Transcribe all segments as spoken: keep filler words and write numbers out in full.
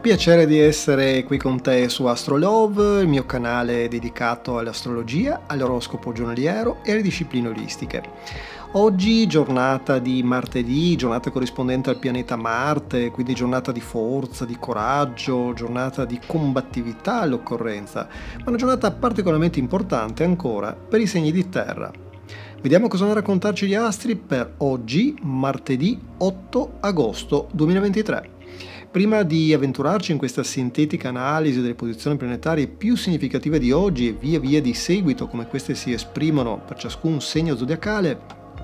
piacere di essere qui con te su Astrolove, il mio canale dedicato all'astrologia, all'oroscopo giornaliero e alle discipline olistiche. Oggi giornata di martedì, giornata corrispondente al pianeta Marte, quindi giornata di forza, di coraggio, giornata di combattività all'occorrenza, ma una giornata particolarmente importante ancora per i segni di terra. Vediamo cosa hanno a raccontarci gli astri per oggi, martedì otto agosto duemilaventitré. Prima di avventurarci in questa sintetica analisi delle posizioni planetarie più significative di oggi e via via di seguito come queste si esprimono per ciascun segno zodiacale,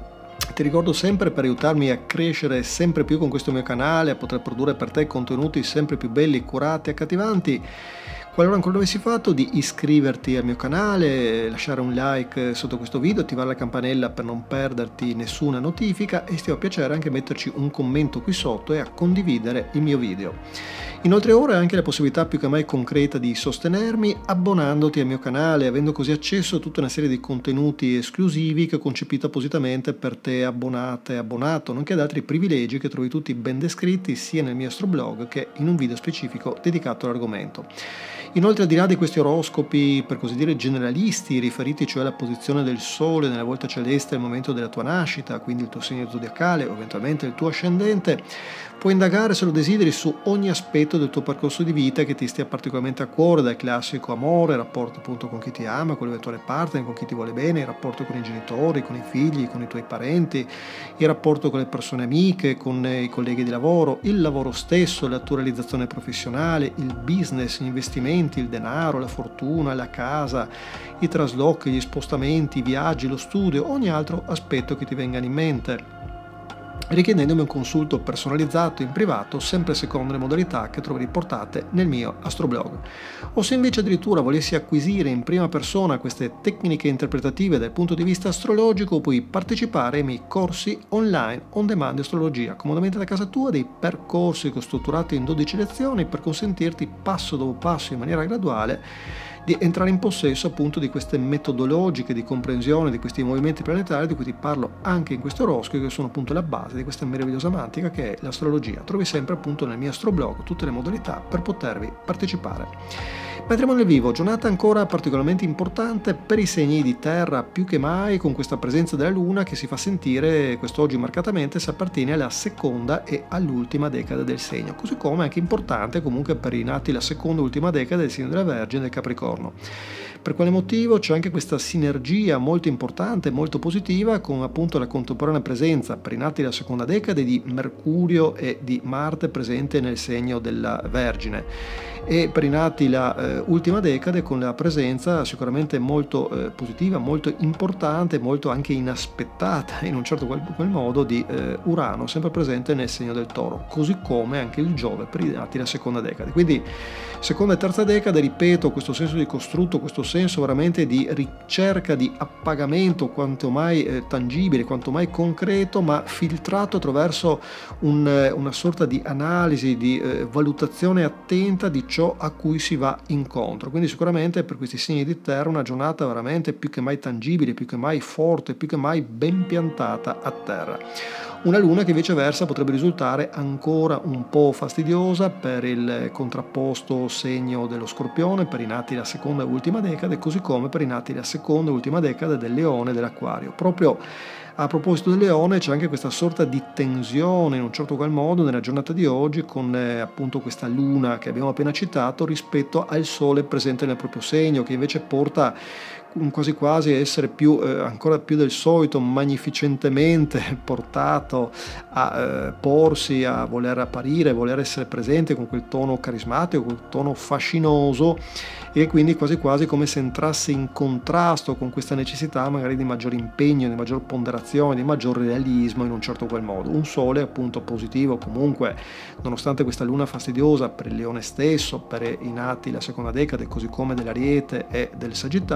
ti ricordo sempre, per aiutarmi a crescere sempre più con questo mio canale, a poter produrre per te contenuti sempre più belli, curati e accattivanti, qualora ancora non avessi fatto, di iscriverti al mio canale, lasciare un like sotto questo video, attivare la campanella per non perderti nessuna notifica e se ti fa piacere anche metterci un commento qui sotto e a condividere il mio video. Inoltre ora hai anche la possibilità più che mai concreta di sostenermi abbonandoti al mio canale, avendo così accesso a tutta una serie di contenuti esclusivi che ho concepito appositamente per te abbonate e abbonato, nonché ad altri privilegi che trovi tutti ben descritti sia nel mio astroblog che in un video specifico dedicato all'argomento. Inoltre, al di là di questi oroscopi per così dire generalisti, riferiti cioè alla posizione del Sole nella volta celeste al momento della tua nascita, quindi il tuo segno zodiacale o eventualmente il tuo ascendente, puoi indagare se lo desideri su ogni aspetto del tuo percorso di vita che ti stia particolarmente a cuore, dal classico amore, il rapporto appunto con chi ti ama, con l'eventuale partner, con chi ti vuole bene, il rapporto con i genitori, con i figli, con i tuoi parenti, il rapporto con le persone amiche, con i colleghi di lavoro, il lavoro stesso, la tua realizzazione professionale, il business, gli investimenti, il denaro, la fortuna, la casa, i traslochi, gli spostamenti, i viaggi, lo studio, ogni altro aspetto che ti vengano in mente, richiedendome un consulto personalizzato in privato, sempre secondo le modalità che trovi riportate nel mio astroblog. O se invece addirittura volessi acquisire in prima persona queste tecniche interpretative dal punto di vista astrologico, puoi partecipare ai miei corsi online on demand di astrologia, comodamente da casa tua, dei percorsi che ho strutturato in dodici lezioni per consentirti passo dopo passo in maniera graduale di entrare in possesso appunto di queste metodologiche di comprensione di questi movimenti planetari di cui ti parlo anche in questo oroscopo, che sono appunto la base di questa meravigliosa mantica che è l'astrologia. Trovi sempre appunto nel mio astroblog tutte le modalità per potervi partecipare. Ma entriamo nel vivo, giornata ancora particolarmente importante per i segni di terra, più che mai con questa presenza della luna che si fa sentire quest'oggi marcatamente se appartiene alla seconda e all'ultima decade del segno, così come anche importante comunque per i nati la seconda e ultima decade del segno della Vergine e del Capricorno. Per quale motivo? C'è anche questa sinergia molto importante, molto positiva, con appunto la contemporanea presenza per i nati della seconda decade di Mercurio e di Marte presente nel segno della Vergine, e per i nati la eh, ultima decade con la presenza sicuramente molto eh, positiva, molto importante, molto anche inaspettata in un certo qual, qual modo di eh, Urano, sempre presente nel segno del Toro, così come anche il Giove per i nati della seconda decade. Quindi seconda e terza decade, ripeto, questo senso di costrutto, questo senso veramente di ricerca, di appagamento quanto mai eh, tangibile, quanto mai concreto, ma filtrato attraverso un, eh, una sorta di analisi, di eh, valutazione attenta di ciò a cui si va incontro. Quindi sicuramente per questi segni di terra una giornata veramente più che mai tangibile, più che mai forte, più che mai ben piantata a terra. Una luna che viceversa potrebbe risultare ancora un po' fastidiosa per il contrapposto segno dello Scorpione, per i nati della seconda e ultima decade, così come per i nati della seconda e ultima decade del Leone e dell'Acquario. Proprio a proposito del Leone c'è anche questa sorta di tensione in un certo qual modo nella giornata di oggi con eh, appunto questa luna che abbiamo appena citato rispetto al Sole presente nel proprio segno, che invece porta quasi quasi a essere più, eh, ancora più del solito, magnificentemente portato a eh, porsi, a voler apparire, a voler essere presente con quel tono carismatico, quel tono fascinoso, e quindi quasi quasi come se entrasse in contrasto con questa necessità magari di maggior impegno, di maggior ponderazione, di maggior realismo in un certo qual modo. Un Sole appunto positivo comunque, nonostante questa luna fastidiosa per il Leone stesso, per i nati la seconda decade, così come dell'Ariete e del Sagittario, e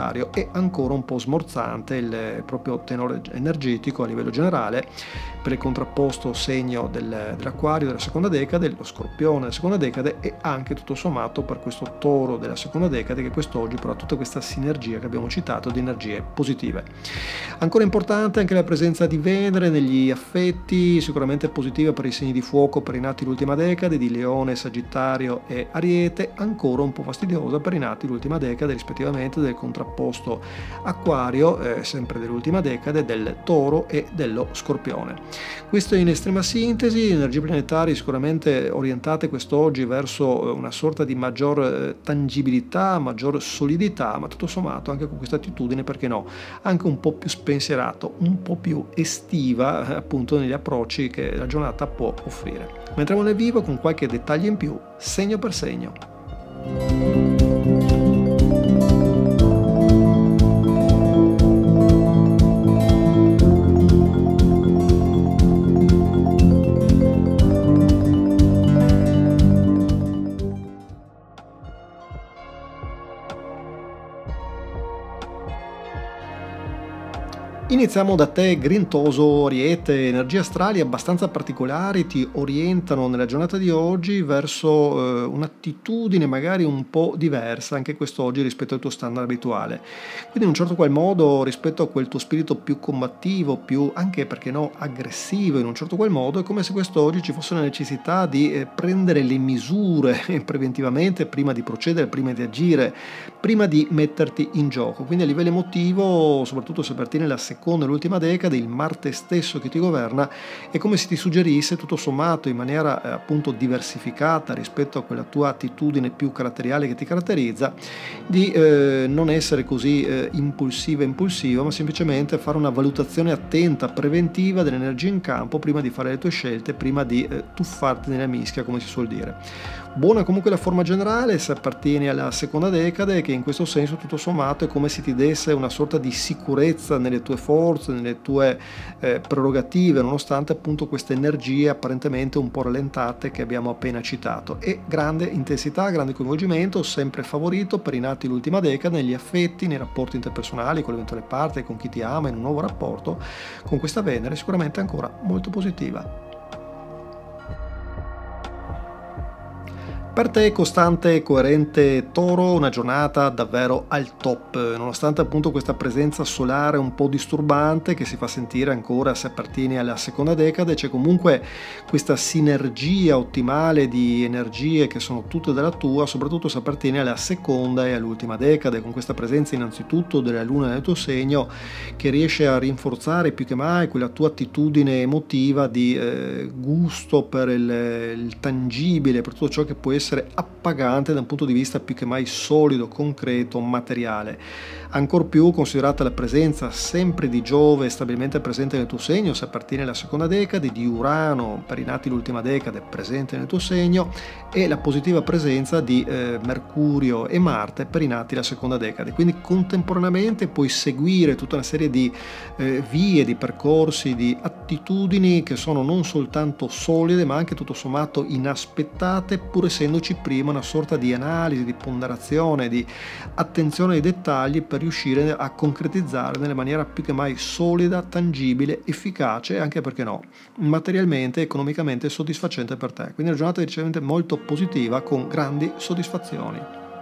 è ancora un po' smorzante il proprio tenore energetico a livello generale, per il contrapposto segno del, dell'Acquario della seconda decade, lo Scorpione della seconda decade e anche tutto sommato per questo Toro della seconda decade, che quest'oggi però ha tutta questa sinergia che abbiamo citato di energie positive. Ancora importante anche la presenza di Venere negli affetti, sicuramente positiva per i segni di fuoco per i nati l'ultima decade, di Leone, Sagittario e Ariete, ancora un po' fastidiosa per i nati l'ultima decade rispettivamente del contrapposto Acquario, eh, sempre dell'ultima decade, del Toro e dello Scorpione. Questo in estrema sintesi, energie planetarie sicuramente orientate quest'oggi verso una sorta di maggior eh, tangibilità, maggior solidità, ma tutto sommato anche con questa attitudine, perché no, anche un po' più spensierato, un po' più estiva eh, appunto negli approcci che la giornata può offrire. Ma entriamo nel vivo con qualche dettaglio in più, segno per segno. Iniziamo da te, grintoso Ariete. Energie astrali abbastanza particolari ti orientano nella giornata di oggi verso eh, un'attitudine magari un po' diversa anche quest'oggi rispetto al tuo standard abituale. Quindi in un certo qual modo rispetto a quel tuo spirito più combattivo, più anche perché no aggressivo in un certo qual modo, è come se quest'oggi ci fosse la necessità di eh, prendere le misure preventivamente prima di procedere, prima di agire, prima di metterti in gioco. Quindi a livello emotivo, soprattutto se appartiene alla seconda e l'ultima decade, il Marte stesso che ti governa è come se ti suggerisse tutto sommato in maniera eh, appunto diversificata rispetto a quella tua attitudine più caratteriale che ti caratterizza, di eh, non essere così eh, impulsiva e impulsivo, ma semplicemente fare una valutazione attenta, preventiva dell'energia in campo prima di fare le tue scelte, prima di eh, tuffarti nella mischia, come si suol dire. Buona comunque la forma generale se appartieni alla seconda decade, che in questo senso tutto sommato è come se ti desse una sorta di sicurezza nelle tue forze, nelle tue eh, prerogative, nonostante appunto queste energie apparentemente un po' rallentate che abbiamo appena citato. E grande intensità, grande coinvolgimento, sempre favorito per i nati l'ultima decade negli affetti, nei rapporti interpersonali con l'eventuale parte, con chi ti ama, in un nuovo rapporto con questa Venere sicuramente ancora molto positiva. Per te, costante e coerente Toro, una giornata davvero al top, nonostante appunto questa presenza solare un po' disturbante che si fa sentire ancora se appartieni alla seconda decade. C'è comunque questa sinergia ottimale di energie che sono tutte della tua, soprattutto se appartieni alla seconda e all'ultima decade, con questa presenza innanzitutto della Luna nel tuo segno, che riesce a rinforzare più che mai quella tua attitudine emotiva di eh, gusto per il, il tangibile, per tutto ciò che può essere appagante da un punto di vista più che mai solido, concreto, materiale. Ancor più considerata la presenza sempre di Giove stabilmente presente nel tuo segno se appartiene alla seconda decade, di Urano per i nati l'ultima decade presente nel tuo segno, e la positiva presenza di eh, Mercurio e Marte per i nati la seconda decade. Quindi contemporaneamente puoi seguire tutta una serie di eh, vie, di percorsi, di attitudini che sono non soltanto solide ma anche tutto sommato inaspettate, pur essendoci prima una sorta di analisi, di ponderazione, di attenzione ai dettagli per riuscire a concretizzare nella maniera più che mai solida, tangibile, efficace e anche, perché no, materialmente, economicamente soddisfacente per te. Quindi una giornata decisamente molto positiva con grandi soddisfazioni.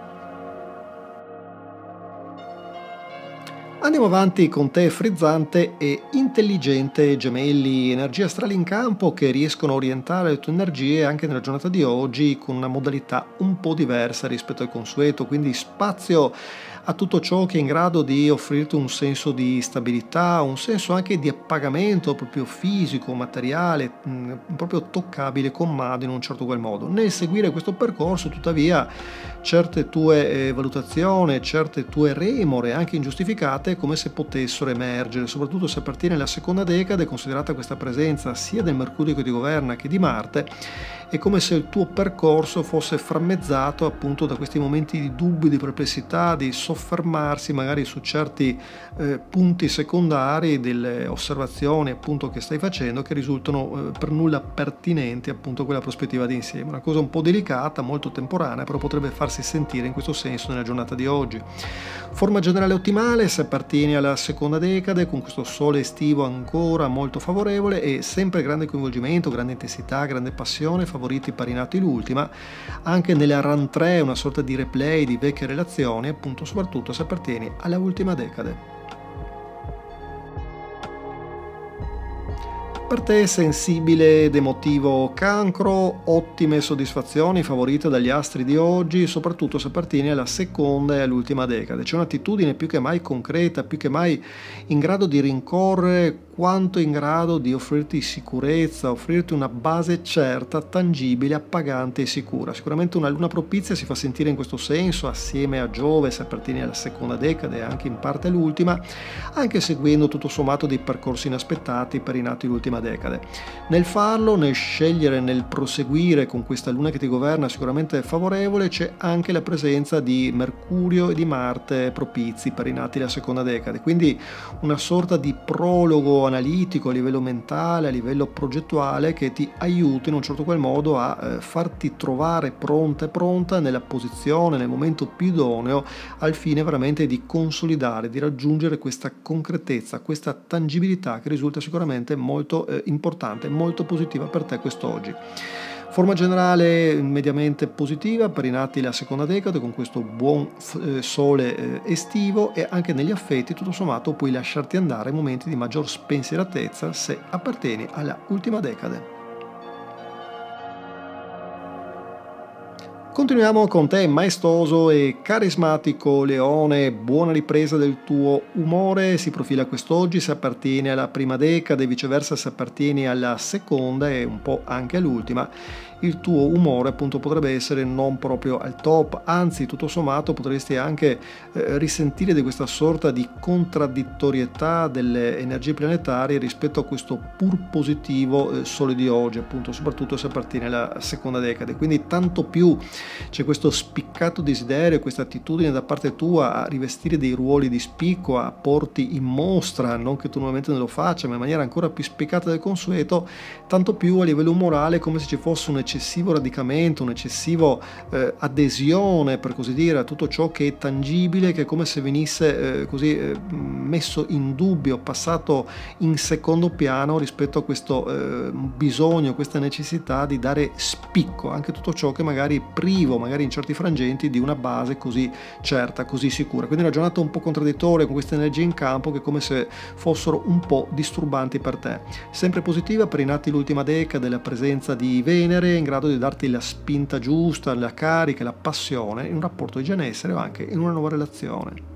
Andiamo avanti con te, frizzante e intelligente Gemelli, energie astrali in campo che riescono a orientare le tue energie anche nella giornata di oggi con una modalità un po' diversa rispetto al consueto, quindi spazio a tutto ciò che è in grado di offrirti un senso di stabilità, un senso anche di appagamento proprio fisico, materiale, mh, proprio toccabile con mano in un certo qual modo. Nel seguire questo percorso, tuttavia, certe tue eh, valutazioni, certe tue remore, anche ingiustificate, è come se potessero emergere, soprattutto se appartieni alla seconda decade, considerata questa presenza sia del Mercurio che ti governa che di Marte. È come se il tuo percorso fosse frammezzato appunto da questi momenti di dubbio, di perplessità, di soffermarsi magari su certi eh, punti secondari delle osservazioni appunto che stai facendo, che risultano eh, per nulla pertinenti appunto a quella prospettiva di insieme. Una cosa un po' delicata, molto temporanea, però potrebbe farsi sentire in questo senso nella giornata di oggi. Forma generale ottimale se appartieni alla seconda decade, con questo sole estivo ancora molto favorevole e sempre grande coinvolgimento, grande intensità, grande passione, favoriti pari nati l'ultima, anche nella run tre, una sorta di replay di vecchie relazioni, appunto soprattutto se appartieni alla ultima decade. Per te sensibile ed emotivo Cancro, ottime soddisfazioni favorite dagli astri di oggi, soprattutto se appartieni alla seconda e all'ultima decade. C'è un'attitudine più che mai concreta, più che mai in grado di rincorrere quanto in grado di offrirti sicurezza, offrirti una base certa, tangibile, appagante e sicura. Sicuramente una luna propizia si fa sentire in questo senso, assieme a Giove se appartieni alla seconda decade e anche in parte all'ultima, anche seguendo tutto sommato dei percorsi inaspettati per i nati l'ultima decade. Nel farlo, nel scegliere, nel proseguire con questa luna che ti governa sicuramente favorevole, c'è anche la presenza di Mercurio e di Marte propizi per i nati della seconda decade, quindi una sorta di prologo analitico a livello mentale, a livello progettuale, che ti aiuti in un certo qual modo a eh, farti trovare pronta e pronta nella posizione, nel momento più idoneo, al fine veramente di consolidare, di raggiungere questa concretezza, questa tangibilità che risulta sicuramente molto eh, importante, molto positiva per te quest'oggi. Forma generale mediamente positiva per i nati la seconda decade, con questo buon eh, sole eh, estivo, e anche negli affetti tutto sommato puoi lasciarti andare in momenti di maggior spensieratezza se appartieni alla ultima decade. Continuiamo con te, maestoso e carismatico Leone, buona ripresa del tuo umore si profila quest'oggi se appartieni alla prima decade, viceversa se appartieni alla seconda e un po' anche all'ultima. Il tuo umore appunto potrebbe essere non proprio al top, anzi tutto sommato potresti anche eh, risentire di questa sorta di contraddittorietà delle energie planetarie rispetto a questo pur positivo eh, sole di oggi, appunto soprattutto se appartiene alla seconda decade. Quindi tanto più c'è questo spiccato desiderio, questa attitudine da parte tua a rivestire dei ruoli di spicco, a porti in mostra, non che tu normalmente non lo faccia, ma in maniera ancora più spiccata del consueto, tanto più a livello umorale, come se ci fosse un eccessivo radicamento, un eccessivo eh, adesione, per così dire, a tutto ciò che è tangibile, che è come se venisse eh, così eh, messo in dubbio, passato in secondo piano rispetto a questo eh, bisogno, questa necessità di dare spicco anche tutto ciò che magari privo, magari in certi frangenti, di una base così certa, così sicura. Quindi una giornata un po' contraddittoria, con queste energie in campo che è come se fossero un po' disturbanti per te. Sempre positiva per i nati l'ultima decade la presenza di Venere, in grado di darti la spinta giusta, la carica, la passione in un rapporto di benessere o anche in una nuova relazione.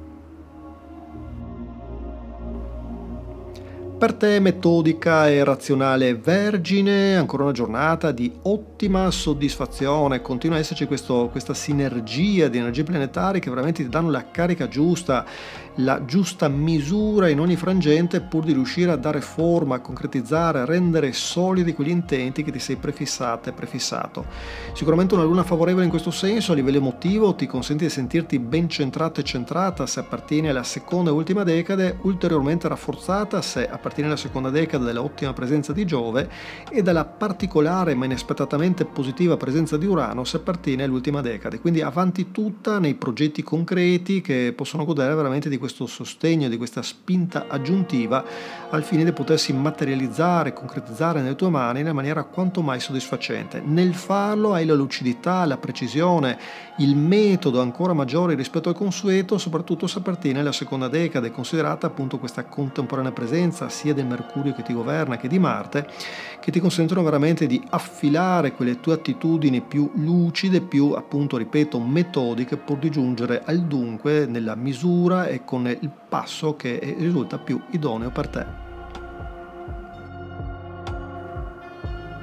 Per te metodica e razionale Vergine, ancora una giornata di ottima soddisfazione, continua a esserci questo, questa sinergia di energie planetarie che veramente ti danno la carica giusta, la giusta misura in ogni frangente, pur di riuscire a dare forma, a concretizzare, a rendere solidi quegli intenti che ti sei prefissata e prefissato. Sicuramente una luna favorevole in questo senso a livello emotivo ti consente di sentirti ben centrato e centrata se appartieni alla seconda e ultima decade, ulteriormente rafforzata se appartieni alla seconda decade dall'ottima presenza di Giove e dalla particolare ma inaspettatamente positiva presenza di Urano se appartieni all'ultima decade. Quindi avanti tutta nei progetti concreti che possono godere veramente di questo sostegno, di questa spinta aggiuntiva al fine di potersi materializzare, concretizzare nelle tue mani in una maniera quanto mai soddisfacente. Nel farlo hai la lucidità, la precisione, il metodo ancora maggiore rispetto al consueto, soprattutto se appartiene alla seconda decade, considerata appunto questa contemporanea presenza sia del Mercurio che ti governa che di Marte, che ti consentono veramente di affilare quelle tue attitudini più lucide, più appunto, ripeto, metodiche, pur di giungere al dunque nella misura e con il passo che risulta più idoneo per te.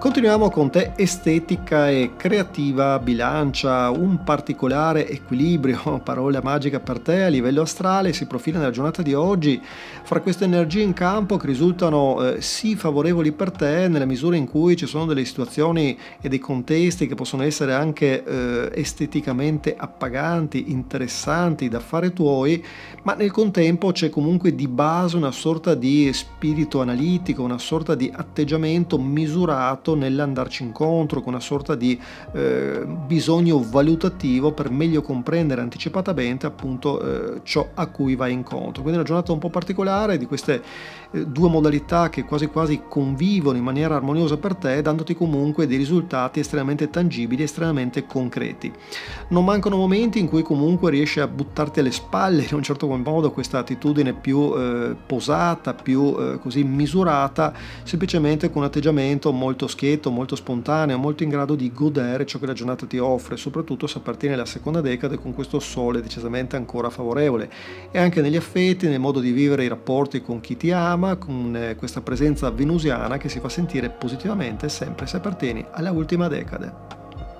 Continuiamo con te estetica e creativa bilancia, un particolare equilibrio, parola magica per te a livello astrale, si profila nella giornata di oggi fra queste energie in campo che risultano eh, sì favorevoli per te nella misura in cui ci sono delle situazioni e dei contesti che possono essere anche eh, esteticamente appaganti, interessanti da fare tuoi, ma nel contempo c'è comunque di base una sorta di spirito analitico, una sorta di atteggiamento misurato nell'andarci incontro, con una sorta di eh, bisogno valutativo per meglio comprendere anticipatamente appunto eh, ciò a cui vai incontro. Quindi è una giornata un po' particolare di queste eh, due modalità che quasi quasi convivono in maniera armoniosa per te, dandoti comunque dei risultati estremamente tangibili, estremamente concreti. Non mancano momenti in cui comunque riesci a buttarti alle spalle in un certo modo questa attitudine più eh, posata, più eh, così misurata, semplicemente con un atteggiamento molto schietto, molto spontaneo, molto in grado di godere ciò che la giornata ti offre, soprattutto se appartiene alla seconda decade con questo sole decisamente ancora favorevole, e anche negli affetti, nel modo di vivere i rapporti con chi ti ama, con eh, questa presenza venusiana che si fa sentire positivamente sempre se appartieni alla ultima decade.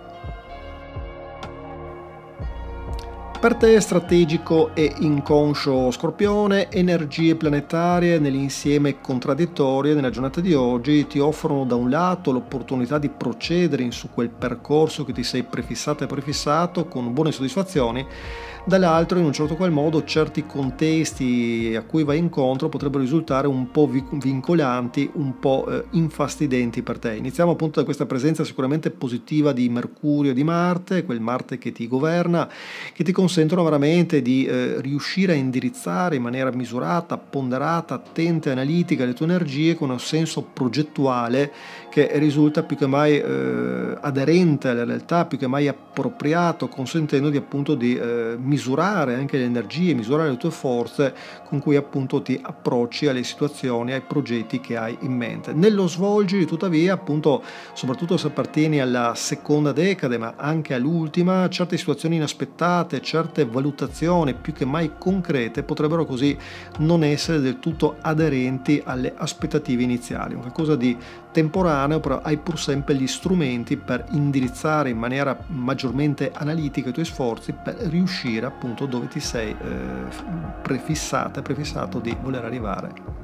Per te strategico e inconscio Scorpione, energie planetarie nell'insieme contraddittorie nella giornata di oggi ti offrono da un lato l'opportunità di procedere su quel percorso che ti sei prefissato e prefissato con buone soddisfazioni, dall'altro in un certo qual modo certi contesti a cui vai incontro potrebbero risultare un po' vincolanti, un po' eh, infastidenti per te. Iniziamo appunto da questa presenza sicuramente positiva di Mercurio e di Marte, quel Marte che ti governa, che ti consentono veramente di eh, riuscire a indirizzare in maniera misurata, ponderata, attenta e analitica le tue energie con un senso progettuale che risulta più che mai eh, aderente alla realtà, più che mai appropriato, consentendo di appunto di eh, misurare anche le energie, misurare le tue forze con cui appunto ti approcci alle situazioni, ai progetti che hai in mente. Nello svolgere tuttavia appunto, soprattutto se appartieni alla seconda decade ma anche all'ultima, certe situazioni inaspettate, certe valutazioni più che mai concrete potrebbero così non essere del tutto aderenti alle aspettative iniziali, qualcosa di temporaneo, però hai pur sempre gli strumenti per indirizzare in maniera maggiormente analitica i tuoi sforzi per riuscire appunto dove ti sei eh, prefissata e prefissato di voler arrivare.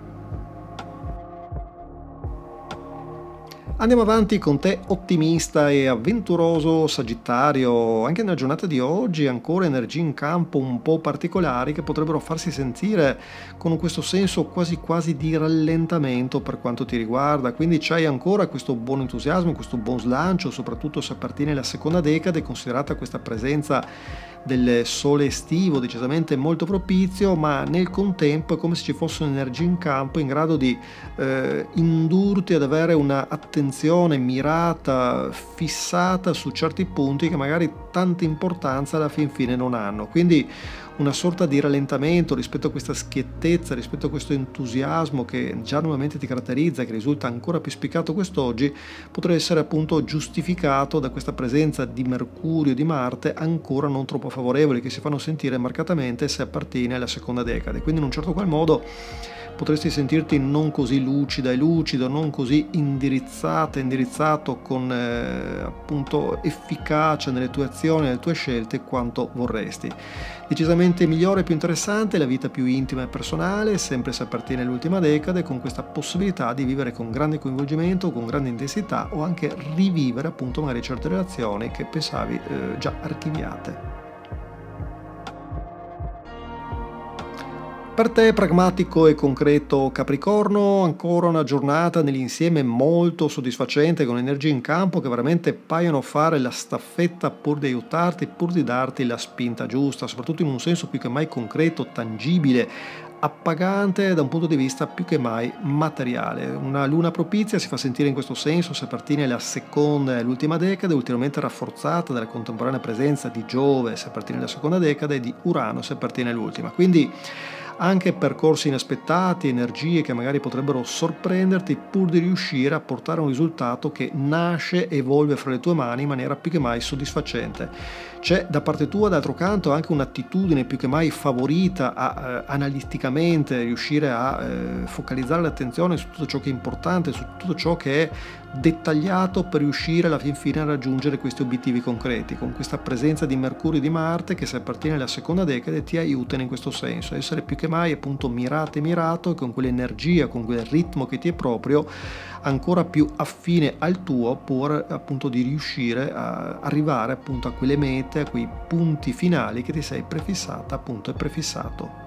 Andiamo avanti con te ottimista e avventuroso Sagittario. Anche nella giornata di oggi ancora energie in campo un po' particolari che potrebbero farsi sentire con questo senso quasi quasi di rallentamento per quanto ti riguarda, quindi c'hai ancora questo buon entusiasmo, questo buon slancio, soprattutto se appartiene alla seconda decade, considerata questa presenza del sole estivo decisamente molto propizio, ma nel contempo è come se ci fosse un'energia in campo in grado di eh, indurti ad avere una attenzione mirata, fissata su certi punti che magari tanta importanza alla fin fine non hanno, quindi una sorta di rallentamento rispetto a questa schiettezza, rispetto a questo entusiasmo che già normalmente ti caratterizza, che risulta ancora più spiccato quest'oggi, potrebbe essere appunto giustificato da questa presenza di Mercurio e di Marte ancora non troppo favorevoli, che si fanno sentire marcatamente se appartiene alla seconda decade. Quindi in un certo qual modo potresti sentirti non così lucida e lucido, non così indirizzata, indirizzato con eh, appunto efficacia nelle tue azioni, nelle tue scelte quanto vorresti. Decisamente migliore e più interessante la vita più intima e personale, sempre se appartiene all'ultima decade, con questa possibilità di vivere con grande coinvolgimento, con grande intensità, o anche rivivere appunto magari certe relazioni che pensavi eh, già archiviate. Per te pragmatico e concreto Capricorno, ancora una giornata nell'insieme molto soddisfacente, con energie in campo che veramente paiono fare la staffetta pur di aiutarti, pur di darti la spinta giusta, soprattutto in un senso più che mai concreto, tangibile, appagante da un punto di vista più che mai materiale. Una luna propizia si fa sentire in questo senso se appartiene alla seconda e all'ultima decade, ulteriormente rafforzata dalla contemporanea presenza di Giove se appartiene alla seconda decade e di Urano se appartiene all'ultima. Quindi anche percorsi inaspettati, energie che magari potrebbero sorprenderti pur di riuscire a portare un risultato che nasce e evolve fra le tue mani in maniera più che mai soddisfacente. C'è da parte tua, d'altro canto, anche un'attitudine più che mai favorita a eh, analiticamente riuscire a eh, focalizzare l'attenzione su tutto ciò che è importante, su tutto ciò che è dettagliato per riuscire alla fin fine a raggiungere questi obiettivi concreti, con questa presenza di Mercurio e di Marte che, se appartiene alla seconda decade, ti aiutano in questo senso, essere più che mai appunto mirato e mirato, e con quell'energia, con quel ritmo che ti è proprio, ancora più affine al tuo, per appunto di riuscire a arrivare appunto a quelle mete, a quei punti finali che ti sei prefissata appunto e prefissato.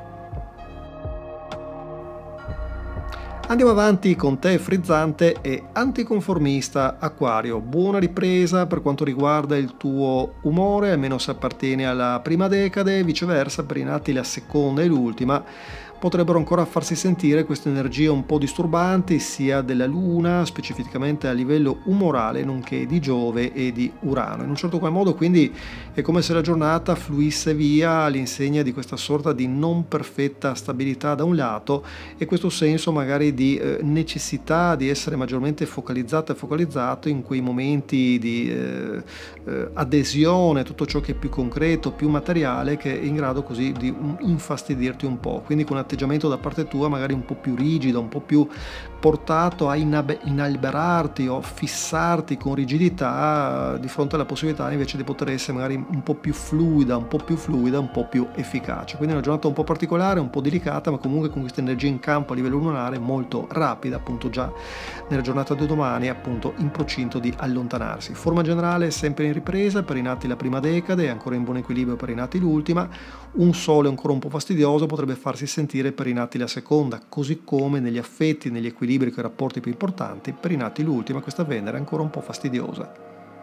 Andiamo avanti con te frizzante e anticonformista Acquario. Buona ripresa per quanto riguarda il tuo umore, almeno se appartieni alla prima decade. Viceversa, per i nati la seconda e l'ultima potrebbero ancora farsi sentire queste energie un po' disturbanti, sia della Luna, specificamente a livello umorale, nonché di Giove e di Urano. In un certo qual modo, quindi, è come se la giornata fluisse via all'insegna di questa sorta di non perfetta stabilità da un lato, e questo senso magari di eh, necessità di essere maggiormente focalizzato e focalizzato in quei momenti di eh, eh, adesione a tutto ciò che è più concreto, più materiale, che è in grado così di infastidirti un po'. Quindi con atteggiamento da parte tua magari un po' più rigido, un po' più portato a inalberarti o fissarti con rigidità, di fronte alla possibilità invece di poter essere magari un po' più fluida, un po' più fluida, un po' più efficace. Quindi è una giornata un po' particolare, un po' delicata, ma comunque con questa energia in campo a livello lunare molto rapida, appunto già nella giornata di domani, appunto in procinto di allontanarsi. Forma generale sempre in ripresa per i nati la prima decade, ancora in buon equilibrio per i nati l'ultima. Un sole ancora un po' fastidioso potrebbe farsi sentire per i nati la seconda, così come negli affetti, negli equilibri con i rapporti più importanti per i nati l'ultima questa Venere è ancora un po' fastidiosa.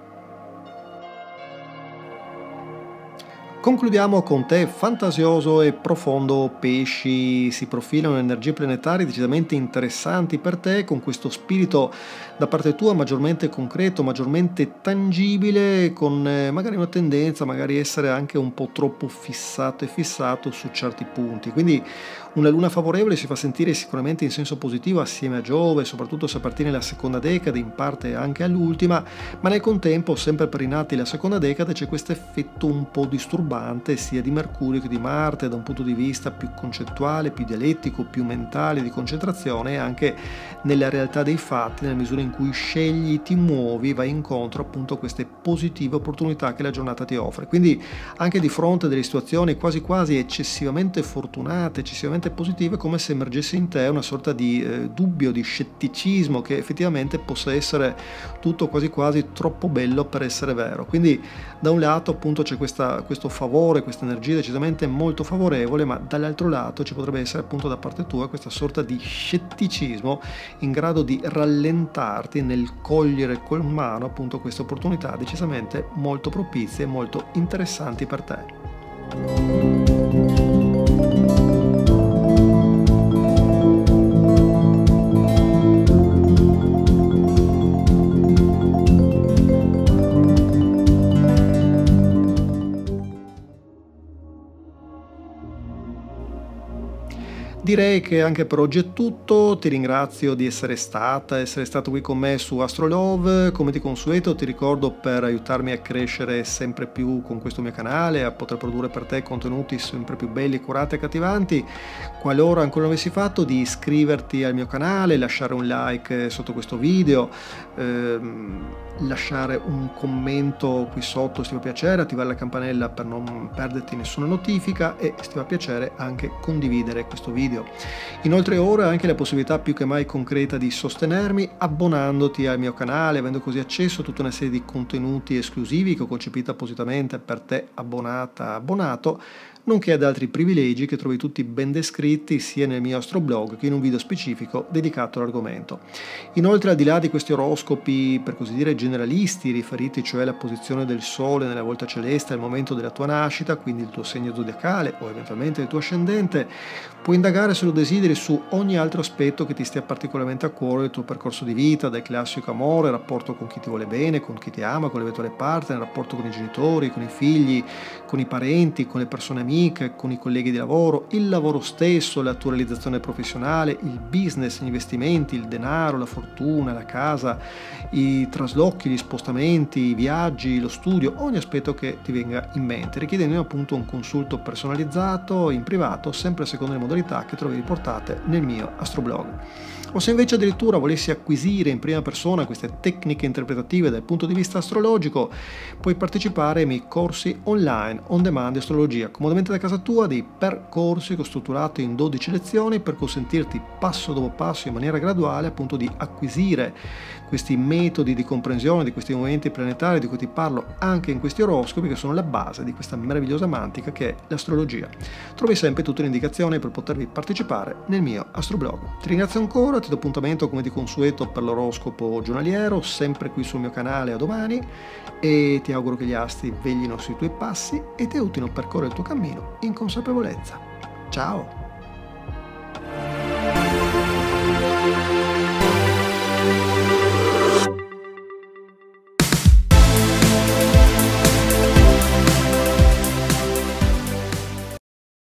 Concludiamo con te fantasioso e profondo Pesci. Si profilano energie planetarie decisamente interessanti per te, con questo spirito da parte tua maggiormente concreto, maggiormente tangibile, con eh, magari una tendenza magari essere anche un po' troppo fissato e fissato su certi punti. Quindi una luna favorevole si fa sentire sicuramente in senso positivo assieme a Giove, soprattutto se appartiene alla seconda decade, in parte anche all'ultima, ma nel contempo, sempre per i nati la seconda decade, c'è questo effetto un po' disturbante sia di Mercurio che di Marte, da un punto di vista più concettuale, più dialettico, più mentale, di concentrazione, e anche nella realtà dei fatti, nella misura in cui scegli, ti muovi, vai incontro appunto a queste positive opportunità che la giornata ti offre. Quindi anche di fronte a delle situazioni quasi quasi eccessivamente fortunate, eccessivamente positive, come se emergesse in te una sorta di eh, dubbio, di scetticismo che effettivamente possa essere tutto quasi quasi troppo bello per essere vero. Quindi da un lato appunto c'è questa, questo favore, questa energia decisamente molto favorevole, ma dall'altro lato ci potrebbe essere appunto da parte tua questa sorta di scetticismo in grado di rallentarti nel cogliere con mano appunto queste opportunità decisamente molto propizie e molto interessanti per te. Direi che anche per oggi è tutto, ti ringrazio di essere stata, essere stato qui con me su Astrolove. Come di consueto ti ricordo, per aiutarmi a crescere sempre più con questo mio canale, a poter produrre per te contenuti sempre più belli, curati e accattivanti, qualora ancora non avessi fatto, di iscriverti al mio canale, lasciare un like sotto questo video, ehm, lasciare un commento qui sotto se ti fa piacere, attivare la campanella per non perderti nessuna notifica e, se ti fa piacere, anche condividere questo video. Inoltre ora hai anche la possibilità più che mai concreta di sostenermi abbonandoti al mio canale, avendo così accesso a tutta una serie di contenuti esclusivi che ho concepito appositamente per te abbonata, abbonato, nonché ad altri privilegi che trovi tutti ben descritti sia nel mio astroblog che in un video specifico dedicato all'argomento. Inoltre, al di là di questi oroscopi per così dire generalisti, riferiti cioè alla posizione del Sole nella volta celeste al momento della tua nascita, quindi il tuo segno zodiacale o eventualmente il tuo ascendente, puoi indagare, se lo desideri, su ogni altro aspetto che ti stia particolarmente a cuore del tuo percorso di vita, dal classico amore, rapporto con chi ti vuole bene, con chi ti ama, con l'eventuale partner, rapporto con i genitori, con i figli, con i parenti, con le persone amiche, con i colleghi di lavoro, il lavoro stesso, la tua realizzazione professionale, il business, gli investimenti, il denaro, la fortuna, la casa, i traslochi, blocchi, gli spostamenti, i viaggi, lo studio, ogni aspetto che ti venga in mente, richiedendo appunto un consulto personalizzato in privato, sempre secondo le modalità che trovi riportate nel mio astroblog. O se invece addirittura volessi acquisire in prima persona queste tecniche interpretative dal punto di vista astrologico, puoi partecipare ai miei corsi online on demand di astrologia, comodamente da casa tua, dei percorsi che ho strutturato in dodici lezioni per consentirti passo dopo passo in maniera graduale appunto di acquisire questi metodi di comprensione di questi movimenti planetari di cui ti parlo anche in questi oroscopi, che sono la base di questa meravigliosa mantica che è l'astrologia. Trovi sempre tutte le indicazioni per potervi partecipare nel mio astroblog. Ti ringrazio ancora, ti do appuntamento come di consueto per l'oroscopo giornaliero, sempre qui sul mio canale a domani, e ti auguro che gli astri veglino sui tuoi passi e ti aiutino a percorrere il tuo cammino in consapevolezza. Ciao!